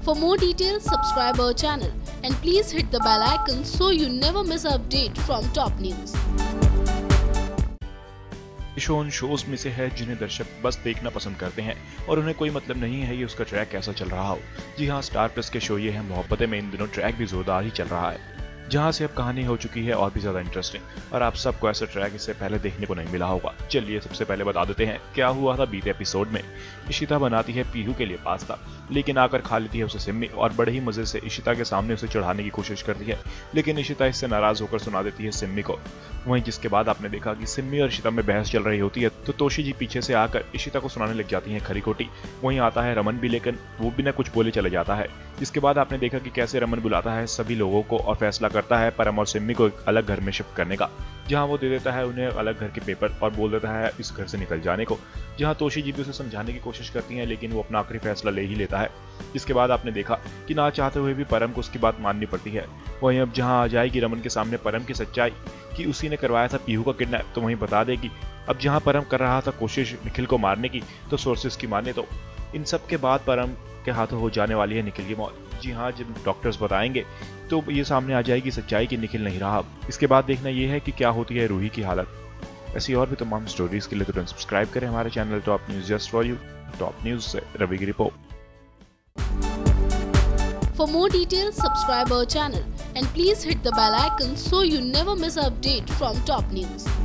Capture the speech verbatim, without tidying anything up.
For more details, subscribe our channel and please hit the bell icon so you never miss an update from top news. Show उन shows में से है जिन्हें दर्शक बस देखना पसंद करते हैं और उन्हें कोई मतलब नहीं है ये उसका ट्रैक कैसा चल रहा हो। जी हाँ, स्टार प्लस के शो ये है मोहब्बतें में इन दिनों ट्रैक भी जोरदार ही चल रहा है, जहां से अब कहानी हो चुकी है और भी ज्यादा इंटरेस्टिंग और आप सबको ऐसा ट्रैक इससे पहले देखने को नहीं मिला होगा। चलिए सबसे पहले बता देते हैं क्या हुआ था बीते एपिसोड में। इशिता बनाती है पीहू के लिए पास्ता, लेकिन आकर खा लेती है उसे सिम्मी और बड़े ही मजे से इशिता के सामने उसे चढ़ाने की कोशिश करती है, लेकिन इशिता इससे नाराज होकर सुना देती है सिम्मी को। वहीं जिसके बाद आपने देखा कि सिम्मी और इशिता में बहस चल रही होती है तो तोशी जी पीछे से आकर इशिता को सुनाने लग जाती है खरी खोटी। वहीं आता है रमन भी, लेकिन वो बिना कुछ बोले चले जाता है। जिसके बाद आपने देखा कि कैसे रमन बुलाता है सभी लोगों को और फैसला करता है परम और सिम्मी को एक अलग घर में शिफ्ट करने का, जहां वो दे देता है उन्हें अलग घर के पेपर और बोल देता है इस घर से निकल जाने को। जहां तोशी जी भी उसे समझाने की कोशिश करती हैं, लेकिन वो अपना आखिरी फैसला ले ही लेता है। जिसके बाद आपने देखा कि ना चाहते हुए भी परम को उसकी बात माननी पड़ती है। वहीं अब जहां आ जाएगी रमन के सामने परम की सच्चाई कि उसी ने करवाया था पीहू का किडनैप, तो वहीं बता देगी अब जहां परम कर रहा था कोशिश निखिल को मारने की, तो सोर्सेस की माने तो इन सब के बाद परम के हाथों हो जाने वाली है निखिल की मौत। जी हाँ, जब डॉक्टर्स बताएंगे तो ये सामने आ जाएगी सच्चाई कि निखिल नहीं रहा। इसके बाद देखना ये है कि क्या होती है रूही की हालत। ऐसी और भी तमाम स्टोरीज के लिए तुरंत सब्सक्राइब करें हमारे channel top news just for you. Top news से रवि की रिपोर्ट। For more details, subscribe our channel and please hit the bell icon so you never miss an update from top news.